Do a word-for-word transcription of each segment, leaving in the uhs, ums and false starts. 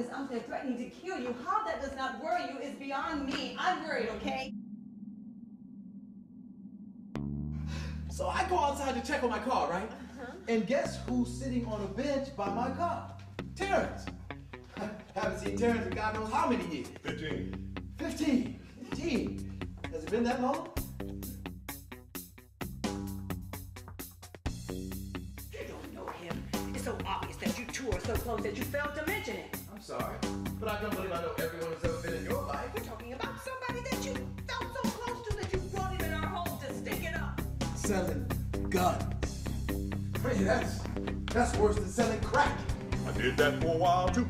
is out there threatening to kill you. How that does not worry you is beyond me. I'm worried, okay? So I go outside to check on my car, right? Uh-huh. And guess who's sitting on a bench by my car? Terrance. Haven't seen Terrance in God knows how many years. Fifteen. Fifteen. Fifteen. Has it been that long? You don't know him. It's so obvious that you two are so close that you failed to mention it. I'm sorry, but I don't believe I know everyone who's ever been in your life. We're talking about somebody that you felt so close to that you brought him in our home to stick it up. Selling guns. Hey, that's, that's worse than selling crack. I did that for a while too.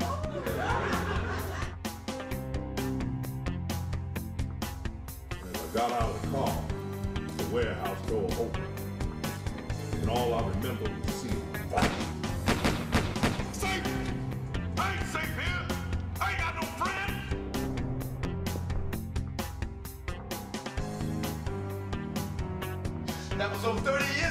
As I got out of the car, the warehouse door opened, and all I remember was seeing flash. Safe! I ain't safe here! I ain't got no friends! That was over thirty years